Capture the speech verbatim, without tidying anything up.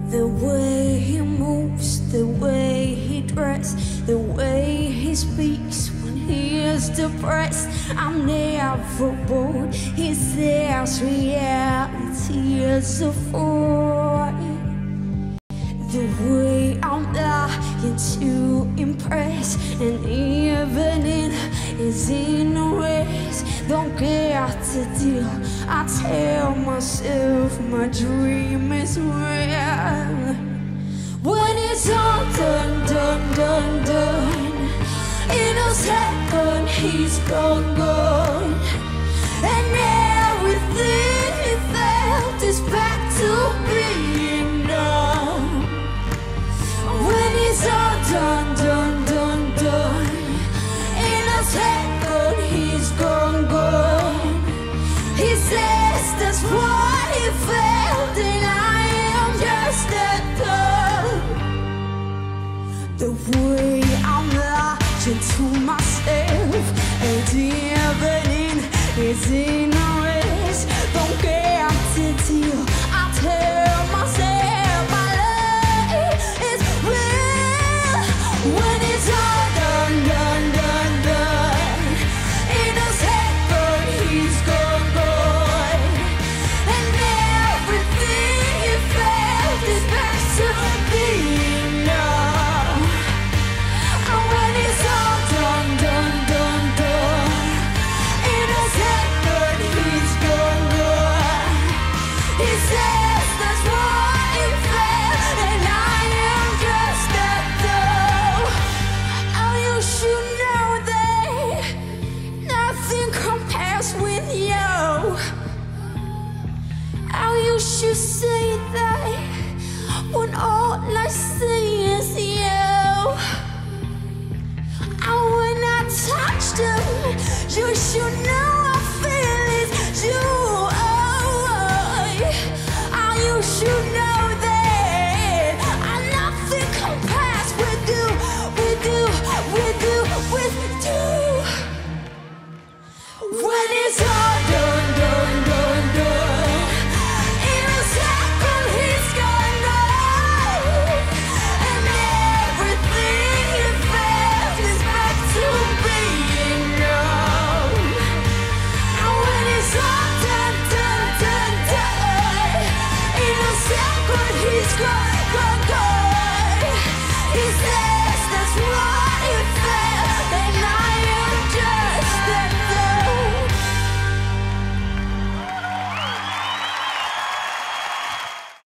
The way he moves, the way he dresses, the way he speaks when he is depressed. I'm never bored, he says reality is a void. The way I'm lying to impress, and evening is in a race. Don't get to deal, I tell myself my dream is real. When it's all done, done, done, done, in a second he's gone, gone, and everything he felt is back to being numb. When it's all done, done, done, done, in a second he's gone, gone. He says that's what he felt, and I am just that done. The way I'm lying to myself, and evening is in a race. Don't get to deal, I tell myself my life is real. When it's all done, done, done, done, in a second he's gone, gone, and everything he felt is back to being numb. And when it's all done, done, done, done, in a second he's gone, gone. He says that's what he felt, and I am just that though. Oh, you should know that nothing compares with you. Oh, you should say that when all I see is you. And when I touch the